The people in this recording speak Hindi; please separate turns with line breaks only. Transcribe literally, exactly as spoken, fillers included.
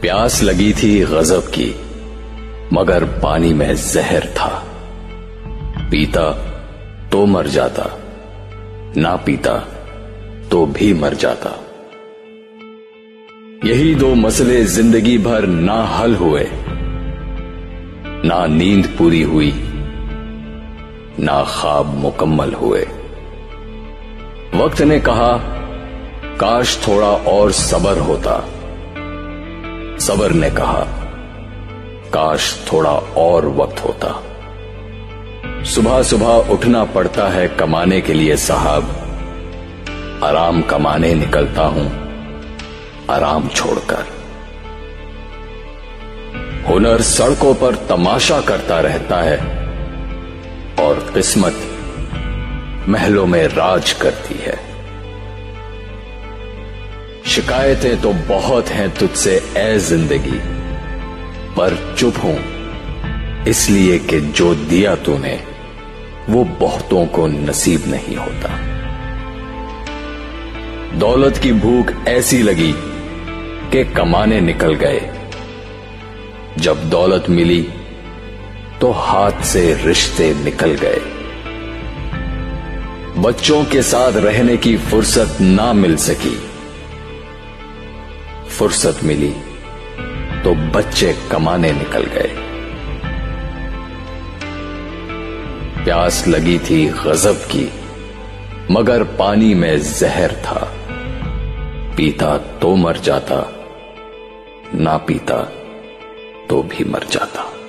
प्यास लगी थी गजब की, मगर पानी में जहर था। पीता तो मर जाता, ना पीता तो भी मर जाता। यही दो मसले जिंदगी भर ना हल हुए, ना नींद पूरी हुई, ना ख्वाब मुकम्मल हुए। वक्त ने कहा काश थोड़ा और सब्र होता, सब्र ने कहा काश थोड़ा और वक्त होता। सुबह सुबह उठना पड़ता है कमाने के लिए साहब, आराम कमाने निकलता हूं आराम छोड़कर। हुनर सड़कों पर तमाशा करता रहता है और किस्मत महलों में राज करती है। शिकायतें तो बहुत हैं तुझसे ए जिंदगी, पर चुप हूं इसलिए कि जो दिया तूने वो बहुतों को नसीब नहीं होता। दौलत की भूख ऐसी लगी कि कमाने निकल गए। जब दौलत मिली तो हाथ से रिश्ते निकल गए। बच्चों के साथ रहने की फुर्सत ना मिल सकी, फुर्सत मिली तो बच्चे कमाने निकल गए। प्यास लगी थी गजब की, मगर पानी में जहर था। पीता तो मर जाता, ना पीता तो भी मर जाता।